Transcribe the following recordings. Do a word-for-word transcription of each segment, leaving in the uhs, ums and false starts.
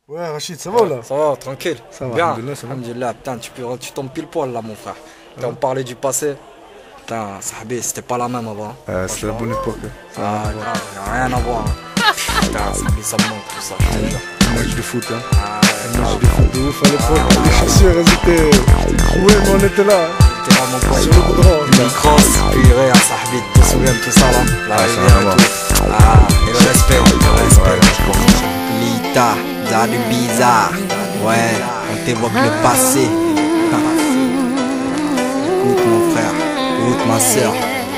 Ouais, Rachid, ça va là? Ça va, tranquille. Ça va, bien. alhamdoulilah, ça va. Alhamdoulilah, putain, tu, peux, tu tombes pile poil là, mon frère. Putain, on parlait du passé. Putain, Sahbi, c'était pas la même avant. Euh, c'est la bonne époque. Ça Ah, va, grave, y a rien à voir. Putain, Sahbi, ça me manque tout ça. je te jure. match de foot, hein. Ah, Un match de foot de ouf à l'époque. Les chaussures, elles étaient trouées, mais on était là. hein. t'es là, mon pote. Sur le goudron. Une crosse, purée, à Sahbi, tu te souviens de tout ça là? La Ah, ça rivière n'a rien à et voir. tout. Ah, et le respect, le respect. Ouais, je comprends. Lita, t'as du bizarre. Ouais, on t'évoque le passé. Écoute mon frère, écoute ma soeur.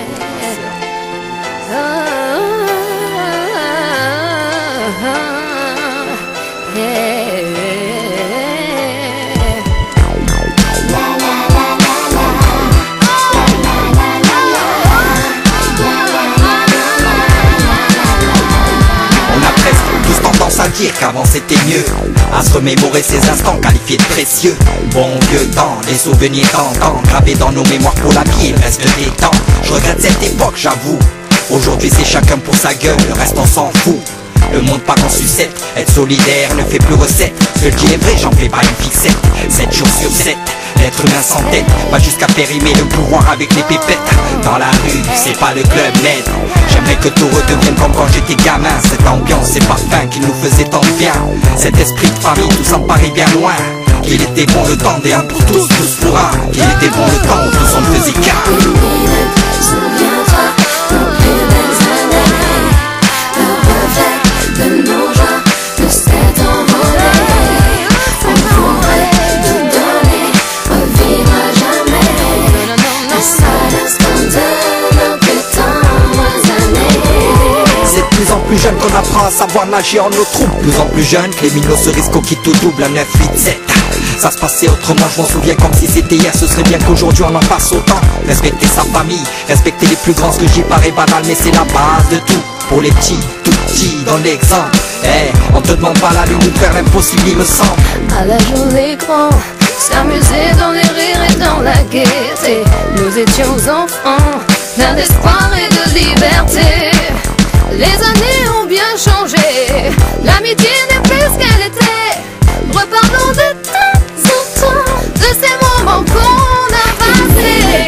On a presque tous tendance à dire qu'avant c'était mieux, à se remémorer ces instants qualifiés de précieux. Bon vieux temps, les souvenirs d'antan, gravés dans nos mémoires pour la vie, il reste des temps. Je regrette cette époque, j'avoue. Aujourd'hui c'est chacun pour sa gueule, le reste on s'en fout. Le monde part en sucette, être solidaire ne fait plus recette. Ce que je dis est vrai, j'en fais pas une fixette. sept jours sur sept, l'être humain sans tête, va jusqu'à périmer le pouvoir avec les pépettes. Dans la rue, c'est pas le club net. J'aimerais que tout redevienne comme quand j'étais gamin. Cette ambiance, ces parfums qui nous faisaient tant de bien. Cet esprit de famille, tout ça me paraît bien loin. Qu'il était bon le temps des un pour tous, tous pour un. Qu'il était bon le temps où tous on ne faisait qu'un. Souviens-toi, nos plus belles années, le reflet de nos joies nous s'est envolé. On pourrait tout donner, revivre à jamais. Un seul instant de nos plus tendres années. C'est de plus en plus jeune qu'on apprend à savoir nager en eau trouble. Plus en plus jeune que les minots se risquent au qui tout double à neuf, huit, sept. Ça se passait autrement, je m'en souviens comme si c'était hier. Ce serait bien qu'aujourd'hui on en passe autant. Respecter sa famille, respecter les plus grands. Ce que j'y paraît banal mais c'est la base de tout. Pour les petits, tout petits dans l'exemple. Eh, on te demande pas la lune de faire l'impossible il me semble. À la journée grand, s'amuser dans les rires et dans la gaieté. Nous étions enfants, plein d'espoir et de liberté. Les années ont bien changé, l'amitié n'est plus ce qu'elle était. Reparlons de temps en temps, de ces moments qu'on a passés.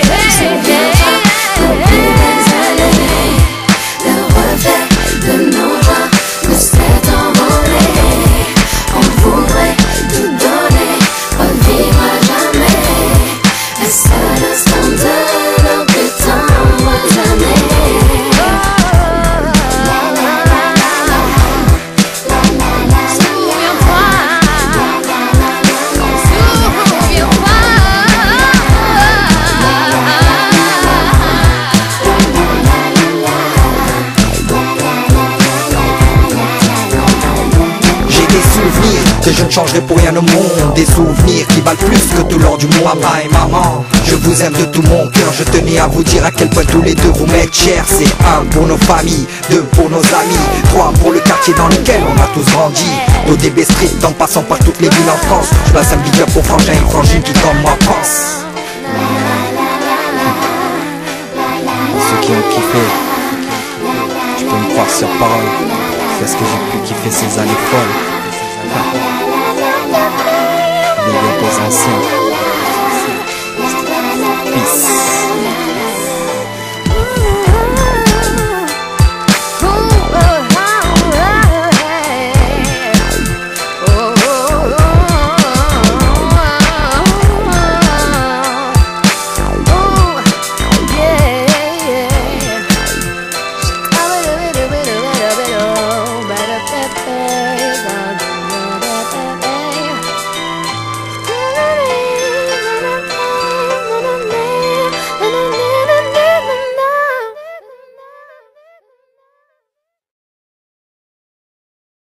Le reflet de nos joies nous s'est envolé. On voudrait tout donner, revivre à jamais. Un seul instant de nos plus tendres années. Que je ne changerai pour rien au monde. Des souvenirs qui valent plus que tout l'or du monde. Papa et maman, je vous aime de tout mon cœur. Je tenais à vous dire à quel point tous les deux vous m'êtes chers. C'est un pour nos familles, deux pour nos amis, trois pour le quartier dans lequel on a tous grandi. Au D B Street en passant par toutes les villes en France. Je passe un big up pour Frangin et Frangine qui comme moi pensent. Ceux qui ont kiffé, tu peux me croire sur parole. C'est ce que j'ai pu kiffer ces années folles. Des gars aux anciens.